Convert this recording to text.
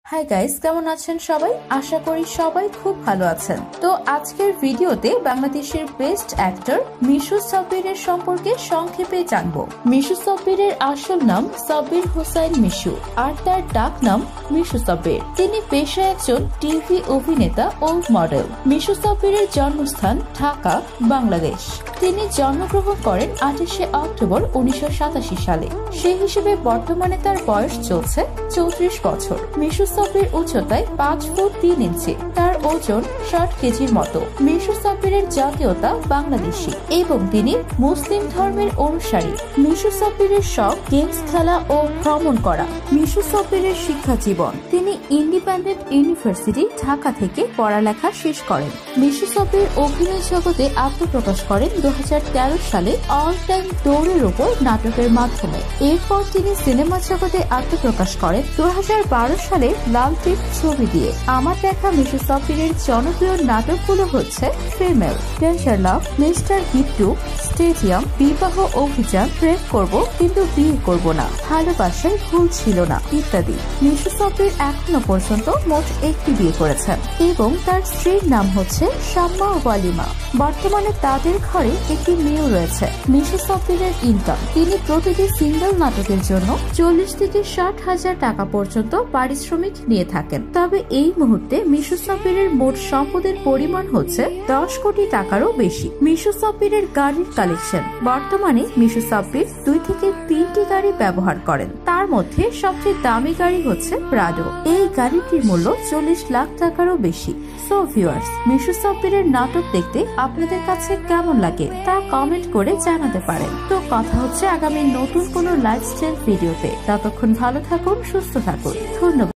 Hi guys, কেমন আছেন সবাই? আশা করি সবাই খুব ভালো আছেন। তো আজকের ভিডিওতে বাংলাদেশের বেস্ট অ্যাক্টর মিশু সাব্বিরের সম্পর্কে সংক্ষেপে জানবো। মিশু সাব্বিরের আসল নাম সাব্বির হোসাইন মিশু, আর তার ডাক নাম মিশু সাব্বির। তিনি পেশায় একজন টিভি অভিনেতা ও মডেল। মিশু সাব্বিরের জন্মস্থান ঢাকা, বাংলাদেশ। তিনি জন্মগ্রহণ করেন 28শে অক্টোবর 1987 সালে। সেই হিসেবে বর্তমানে তার বয়স চলছে 34 বছর। মিশু সাব্বির উচ্চতায় 5 ফুট 3 ইঞ্চি। তার ওজন 60 কেজির মতো। মিশু সাব্বিরের জাতীয়তা বাংলাদেশী এবং তিনি মুসলিম ধর্মের অনুসারী। মিশু সাব্বিরের শখ গেমস খেলা ও ভ্রমণ করা। মিশু সাব্বিরের শিক্ষা জীবন। তিনি ইন্ডিপেন্ডেন্ট ইউনিভার্সিটি ঢাকা থেকে পড়ালেখা শেষ করেন। মিশু সাব্বির অভিনয় জগতে আত্মপ্রকাশ করেন 2013 সালে অল টাইম দৌড়ের উপর নাটকের মাধ্যমে। এরপর তিনি সিনেমা জগতে আত্মপ্রকাশ করেন 2012 সালে লাল টিপ ছবি দিয়ে। আমার দেখা মিশু সাব্বিরের জনপ্রিয় নাটকগুলো হচ্ছে female, danger love, mister Gittu, stadium, Bibaho Obhijan, প্রেম করব কিন্তু বিয়ে করব না, ভালোবাসায় ভুল ছিল না ইত্যাদি। মিশু সাব্বির এখনো পর্যন্ত মোট 1টি বিয়ে করেছেন এবং তার স্ত্রীর নাম হচ্ছে শাম্মা ওয়ালিমা। বর্তমানে তাদের ঘরে একটি মেয়েও রয়েছে। মিশু সাব্বিরের ইনকাম। তিনি প্রতিটি সিঙ্গেল নাটকের জন্য 40 থেকে 60 হাজার টাকা পর্যন্ত পারিশ্রমিক নিয়ে থাকেন। তবে এই মুহূর্তে মিশু সাব্বিরের মোট সম্পদের পরিমাণ হচ্ছে 10 কোটি টাকারও বেশি। মিশু সাব্বিরের গাড়ির কালেকশন। বর্তমানে মিশু সাব্বির 2 থেকে 3টি গাড়ি ব্যবহার করেন। তার মধ্যে সবচেয়ে দামি গাড়ি হচ্ছে প্রাডো। এই গাড়িটির মূল্য 40 লাখ টাকারও বেশি। সো ভিউয়ার্স, মিশু সাব্বিরের নাটক দেখতে আপনাদের কাছে কেমন লাগে তা কমেন্ট করে জানাতে পারেন। তো কথা হচ্ছে আগামী নতুন কোনো লাইফস্টাইল ভিডিওতে। ততক্ষণ ভালো থাকুন, সুস্থ থাকুন। ধন্যবাদ।